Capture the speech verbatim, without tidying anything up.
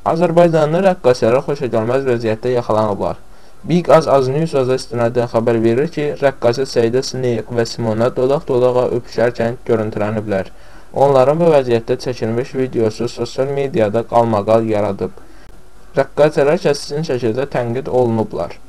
Azərbaycanlı rəqqasələr xoşagəlməz vəziyyətdə yaxalanıblar. Big Az Az News istinadən xəbər verir ki, rəqqasə Səidə Sneyeq və Simona dodaq-dodağa öpüşərkən görüntüləniblər. Onların bu vəziyyətdə çəkilmiş videosu sosial mediada qalmaqal yaradıb. Rəqqasələr kəskin şəkildə tənqid olunublar.